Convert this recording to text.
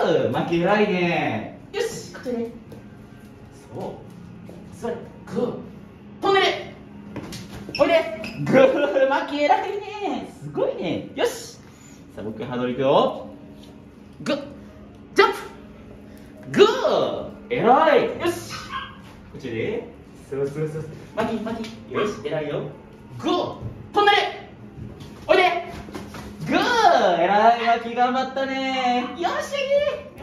ー、マキ偉いね。よし、こっちね。そう。座れ。グー。飛んでね。おいで。グー、マキ偉いね。すごいね。よし。さあ、僕ハードルいくよ。グー。ジャンプ。グー。偉い。よし。こっちで。そうそうそう。マキ、マキ。よし、偉いよ。グー。飛んでね。おいで。グー、偉い、マキ頑張ったね。よし、いい。